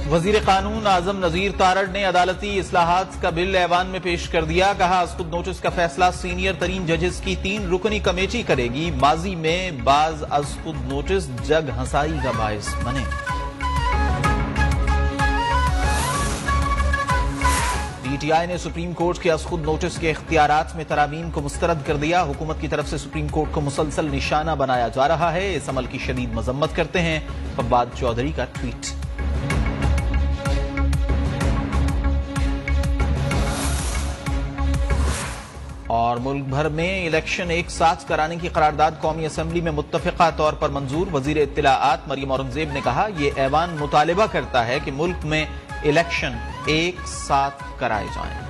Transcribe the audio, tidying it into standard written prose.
वजीर कानून आजम नजीर तारड़ ने अदालती इस्लाहात का बिल ऐवान में पेश कर दिया। कहा, अस्कुद नोटिस का फैसला सीनियर तरीन जजेस की 3 रुकनी कमेटी करेगी। माजी में बाज अस्कुद नोटिस जग हंसाई का बायस बने। पीटीआई ने सुप्रीम कोर्ट के अस्कुद नोटिस के इख्तियारात में तरामीम को मुस्तरद कर दिया। हुकूमत की तरफ से सुप्रीम कोर्ट को मुसलसल निशाना बनाया जा रहा है। इस अमल की शदीद मजम्मत करते हैं फवाद चौधरी का ट्वीट। और मुल्क भर में इलेक्शन एक साथ कराने की करारदाद कौमी असम्बली में मुत्तफिका तौर पर मंजूर। वजीर इत्तलाआत मरियम औरंगजेब ने कहा, यह ऐवान मुतालिबा करता है कि मुल्क में इलेक्शन एक साथ कराए जाएं।